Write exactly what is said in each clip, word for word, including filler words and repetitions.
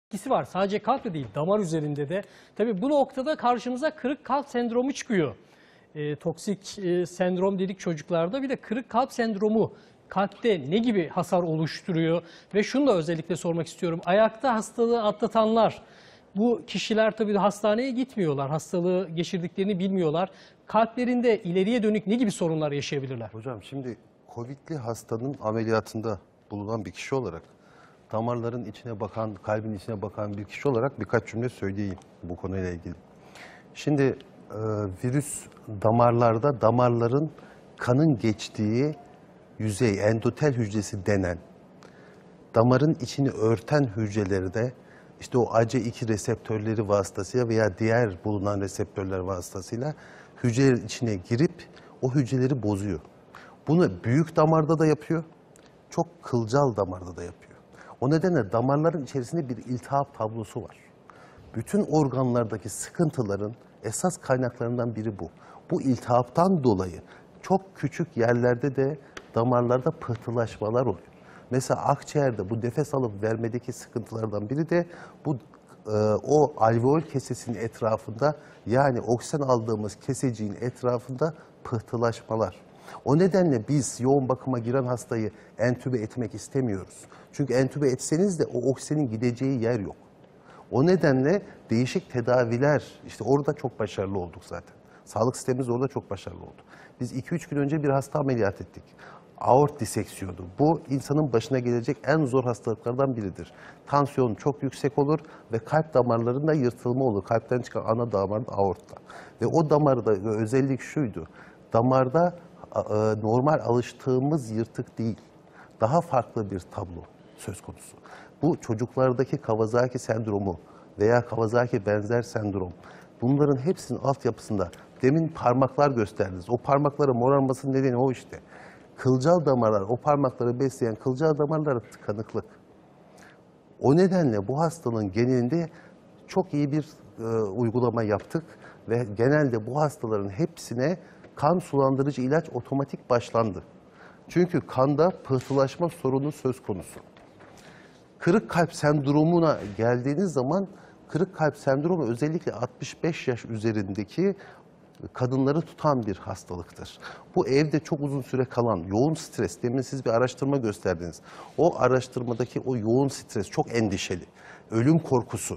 etkisi var. Sadece kalpte değil, damar üzerinde de. Tabii bu noktada karşımıza kırık kalp sendromu çıkıyor. E, toksik e, sendrom dedik çocuklarda. Bir de kırık kalp sendromu kalpte ne gibi hasar oluşturuyor? Ve şunu da özellikle sormak istiyorum. Ayakta hastalığı atlatanlar, bu kişiler tabii de hastaneye gitmiyorlar. Hastalığı geçirdiklerini bilmiyorlar. Kalplerinde ileriye dönük ne gibi sorunlar yaşayabilirler? Hocam şimdi Covid'li hastanın ameliyatında bulunan bir kişi olarak, damarların içine bakan, kalbin içine bakan bir kişi olarak birkaç cümle söyleyeyim bu konuyla ilgili. Şimdi e, virüs damarlarda, damarların kanın geçtiği yüzey, endotel hücresi denen, damarın içini örten hücrelerde işte o A C iki reseptörleri vasıtasıyla veya diğer bulunan reseptörler vasıtasıyla hücrelerin içine girip o hücreleri bozuyor. Bunu büyük damarda da yapıyor, çok kılcal damarda da yapıyor. O nedenle damarların içerisinde bir iltihap tablosu var. Bütün organlardaki sıkıntıların esas kaynaklarından biri bu. Bu iltihaptan dolayı çok küçük yerlerde de damarlarda pıhtılaşmalar oluyor. Mesela akciğerde bu nefes alıp vermedeki sıkıntılardan biri de bu e, o alveol kesesinin etrafında, yani oksijen aldığımız keseciğin etrafında pıhtılaşmalar. O nedenle biz yoğun bakıma giren hastayı entübe etmek istemiyoruz. Çünkü entübe etseniz de o oksijenin gideceği yer yok. O nedenle değişik tedaviler, işte orada çok başarılı olduk zaten. Sağlık sistemimiz orada çok başarılı oldu. Biz iki üç gün önce bir hasta ameliyat ettik. Aort diseksiyonu. Bu insanın başına gelecek en zor hastalıklardan biridir. Tansiyon çok yüksek olur ve kalp damarlarında yırtılma olur. Kalpten çıkan ana damar da aortta. Ve o damarda özellik şuydu. Damarda normal alıştığımız yırtık değil, daha farklı bir tablo söz konusu. Bu çocuklardaki Kawasaki sendromu veya Kawasaki benzer sendrom, bunların hepsinin altyapısında demin parmaklar gösterdiniz. O parmaklara morarmasının nedeni o işte. Kılcal damarlar, o parmakları besleyen kılcal damarlara tıkanıklık. O nedenle bu hastalığın genelinde çok iyi bir e, uygulama yaptık ve genelde bu hastaların hepsine kan sulandırıcı ilaç otomatik başlandı. Çünkü kanda pıhtılaşma sorunu söz konusu. Kırık kalp sendromuna geldiğiniz zaman, kırık kalp sendromu özellikle altmış beş yaş üzerindeki kadınları tutan bir hastalıktır. Bu evde çok uzun süre kalan yoğun stres, demin siz bir araştırma gösterdiniz. O araştırmadaki o yoğun stres, çok endişeli, ölüm korkusu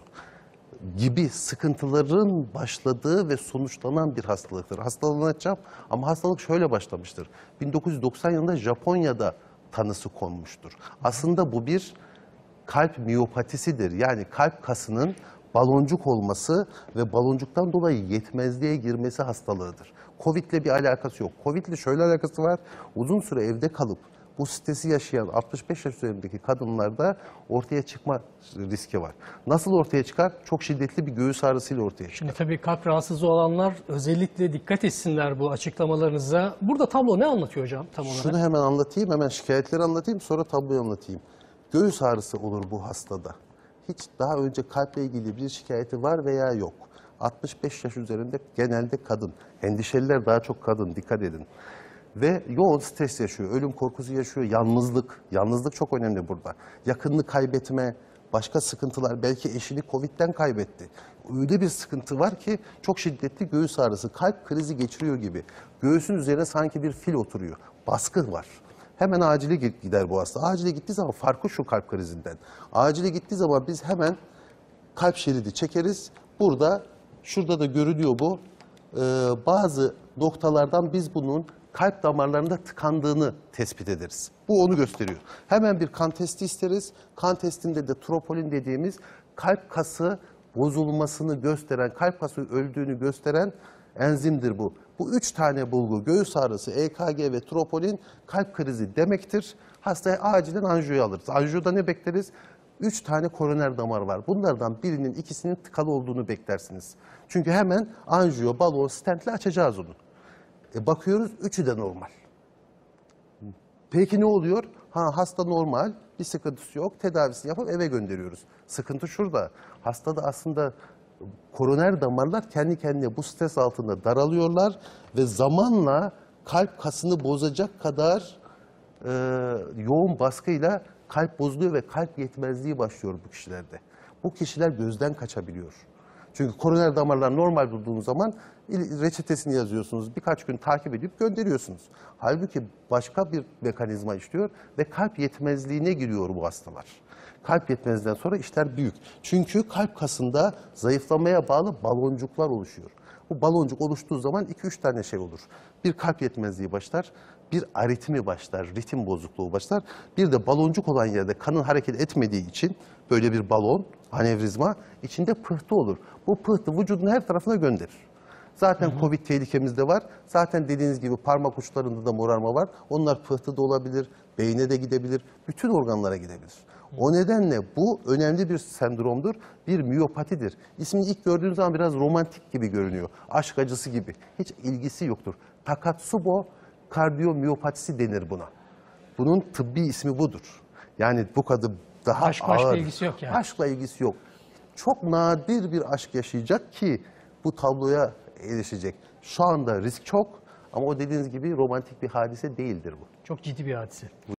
gibi sıkıntıların başladığı ve sonuçlanan bir hastalıktır. Hastalığını anlatacağım ama hastalık şöyle başlamıştır. bin dokuz yüz doksan yılında Japonya'da tanısı konmuştur. Aslında bu bir kalp miyopatisidir. Yani kalp kasının baloncuk olması ve baloncuktan dolayı yetmezliğe girmesi hastalığıdır. Covid'le bir alakası yok. Covid'le şöyle alakası var. Uzun süre evde kalıp bu stresi yaşayan altmış beş yaş üzerindeki kadınlarda ortaya çıkma riski var. Nasıl ortaya çıkar? Çok şiddetli bir göğüs ağrısıyla ortaya çıkar. Şimdi tabii kalp rahatsızlığı olanlar özellikle dikkat etsinler bu açıklamalarınıza. Burada tablo ne anlatıyor hocam tam olarak? Şunu hemen anlatayım, hemen şikayetleri anlatayım, sonra tabloyu anlatayım. Göğüs ağrısı olur bu hastada. Hiç daha önce kalple ilgili bir şikayeti var veya yok. altmış beş yaş üzerinde genelde kadın. Endişeliler daha çok kadın, dikkat edin. Ve yoğun stres yaşıyor, ölüm korkusu yaşıyor, yalnızlık. Yalnızlık çok önemli burada. Yakınını kaybetme, başka sıkıntılar, belki eşini Covid'den kaybetti. Öyle bir sıkıntı var ki çok şiddetli göğüs ağrısı, kalp krizi geçiriyor gibi. Göğsün üzerine sanki bir fil oturuyor, baskı var. Hemen acile gider bu hasta. Acile gittiği zaman farkı şu kalp krizinden. Acile gittiği zaman biz hemen kalp şeridi çekeriz. Burada, şurada da görülüyor bu. Ee, bazı noktalardan biz bunun kalp damarlarında tıkandığını tespit ederiz. Bu onu gösteriyor. Hemen bir kan testi isteriz. Kan testinde de tropolin dediğimiz kalp kası bozulmasını gösteren, kalp kası öldüğünü gösteren enzimdir bu. Bu üç tane bulgu, göğüs ağrısı, E K G ve tropolin kalp krizi demektir. Hastaya acilen anjiyoyu alırız. Anjiyoda ne bekleriz? Üç tane koroner damar var. Bunlardan birinin, ikisinin tıkalı olduğunu beklersiniz. Çünkü hemen anjiyo, balon, stentle açacağız onu. E bakıyoruz, üçü de normal. Peki ne oluyor? Ha, hasta normal, bir sıkıntısı yok, tedavisini yapıp eve gönderiyoruz. Sıkıntı şurada. Hastada aslında koroner damarlar kendi kendine bu stres altında daralıyorlar ve zamanla kalp kasını bozacak kadar e, yoğun baskıyla kalp bozuluyor ve kalp yetmezliği başlıyor bu kişilerde. bu kişiler gözden kaçabiliyor. Çünkü koroner damarlar normal bulduğunuz zaman reçetesini yazıyorsunuz, birkaç gün takip edip gönderiyorsunuz. Halbuki başka bir mekanizma işliyor ve kalp yetmezliğine giriyor bu hastalar. Kalp yetmezliğinden sonra işler büyük. Çünkü kalp kasında zayıflamaya bağlı baloncuklar oluşuyor. Bu baloncuk oluştuğu zaman iki üç tane şey olur. Bir kalp yetmezliği başlar, bir aritmi başlar, ritim bozukluğu başlar. Bir de baloncuk olan yerde kanın hareket etmediği için böyle bir balon, anevrizma, içinde pıhtı olur. Bu pıhtı vücudun her tarafına gönderir. Zaten hı hı. Covid tehlikemiz de var. Zaten dediğiniz gibi parmak uçlarında da morarma var. Onlar pıhtı da olabilir, beyne de gidebilir, bütün organlara gidebilir. O nedenle bu önemli bir sendromdur, bir miyopatidir. İsmini ilk gördüğünüz zaman biraz romantik gibi görünüyor, aşk acısı gibi. Hiç ilgisi yoktur. Takotsubo kardiyomiyopatisi denir buna. Bunun tıbbi ismi budur. Yani bu kadar daha Aşk, ağır. aşkla ilgisi yok yani. Aşkla ilgisi yok. Çok nadir bir aşk yaşayacak ki bu tabloya erişecek. Şu anda risk çok ama o dediğiniz gibi romantik bir hadise değildir bu. Çok ciddi bir hadise. Hı.